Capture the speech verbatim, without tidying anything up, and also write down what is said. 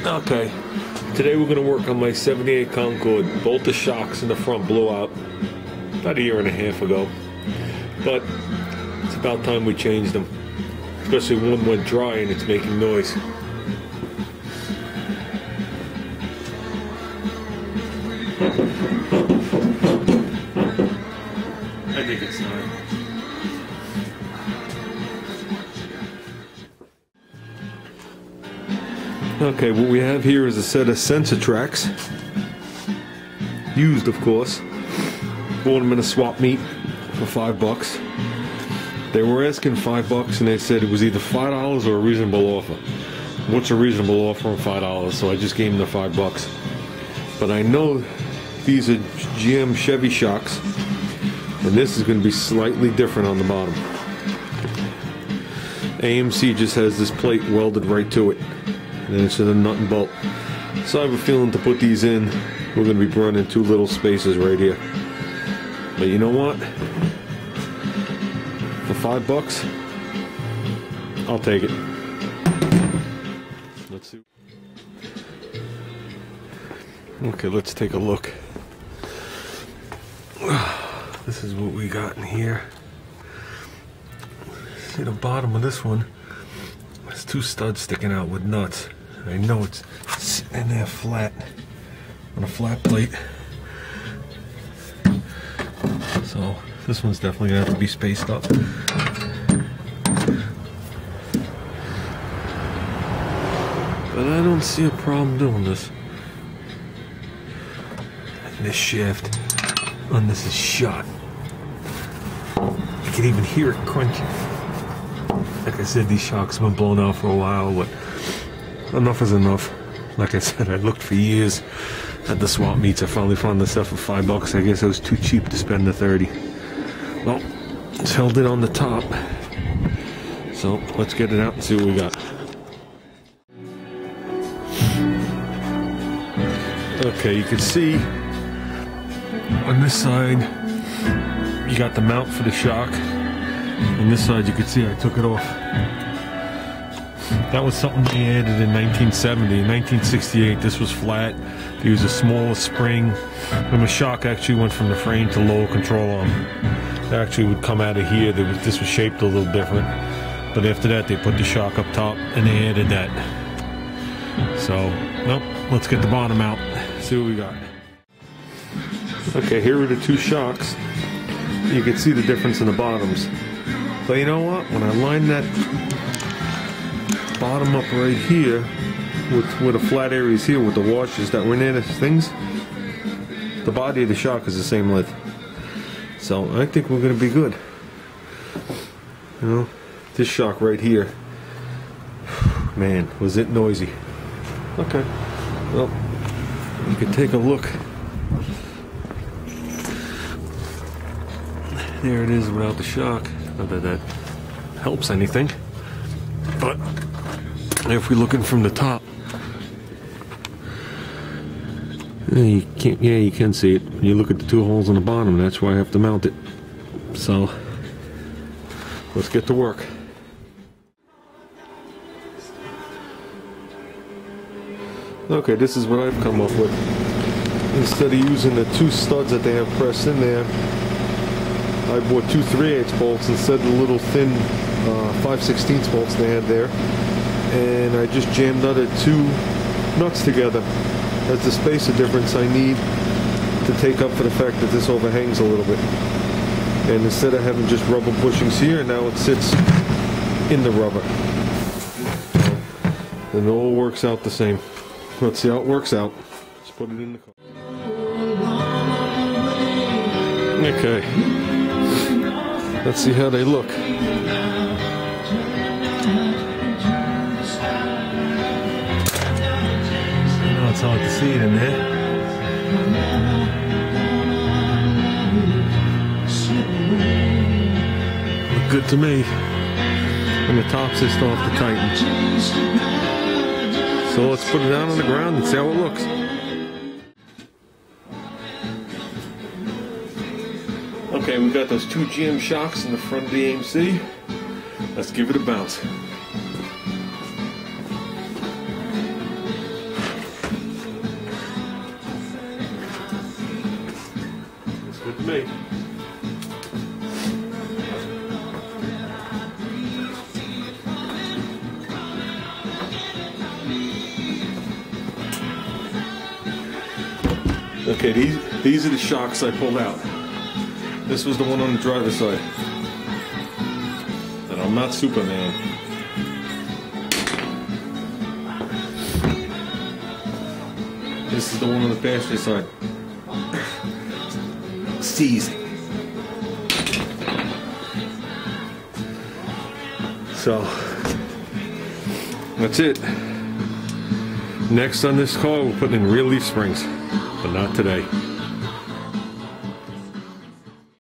Okay, today we're going to work on my seventy-eight Concorde. Both the shocks in the front blew out about a year and a half ago, but it's about time we changed them, especially one went dry and it's making noise. I think it's time. Okay, what we have here is a set of sensor tracks. Used, of course. Bought them in a swap meet for five bucks. They were asking five bucks and they said it was either five dollars or a reasonable offer. What's a reasonable offer on five dollars? So I just gave them the five bucks. But I know these are G M Chevy shocks, and this is going to be slightly different on the bottom. A M C just has this plate welded right to it, and it's in a nut and bolt. So I have a feeling to put these in, we're going to be running two little spaces right here. But you know what? For five bucks, I'll take it. Let's see. Okay, let's take a look. This is what we got in here. See the bottom of this one? There's two studs sticking out with nuts. I know it's sitting in there flat, on a flat plate. So this one's definitely gonna have to be spaced up. But I don't see a problem doing this. And this shaft on this is shot. You can even hear it crunching. Like I said, these shocks have been blown out for a while, but enough is enough. Like I said, I looked for years at the swap meets. I finally found this stuff for five bucks. I guess it was too cheap to spend the thirty. Well, it's held it on the top. So let's get it out and see what we got. Okay, you can see on this side you got the mount for the shock. On this side you can see I took it off. That was something they added in nineteen seventy. In nineteen sixty-eight this was flat. They used a smaller spring, and the shock actually went from the frame to lower control arm. It actually would come out of here. There was, this was shaped a little different. But after that they put the shock up top and they added that. So, well, let's get the bottom out. See what we got. Okay, here are the two shocks. You can see the difference in the bottoms. But you know what? When I line that bottom up right here with where the flat areas here with the washers that were in the things, the body of the shock is the same width. So I think we're going to be good. You know, this shock right here, man, was it noisy. Okay, well, you can take a look. There it is without the shock. Not that that helps anything, but if we're looking from the top, yeah, you can't. Yeah, you can see it. When you look at the two holes on the bottom, that's why I have to mount it. So let's get to work. Okay, this is what I've come up with. Instead of using the two studs that they have pressed in there, I bought two three eighths bolts instead of the little thin uh, five sixteenths bolts they had there. And I just jammed other two nuts together. That's the spacer difference I need to take up for the fact that this overhangs a little bit. And instead of having just rubber bushings here, now it sits in the rubber. And it all works out the same. Let's see how it works out. Let's put it in the car. Okay. Let's see how they look. It's hard to see it in there. Look good to me. And the tops they still have to tighten. So let's put it down on the ground and see how it looks. Okay, we've got those two G M shocks in the front of the A M C. Let's give it a bounce. me. Okay, these these are the shocks I pulled out. This was the one on the driver's side. And I'm not Superman. This is the one on the passenger side. Seized. So that's it. Next on this car, we're putting in real leaf springs, but not today.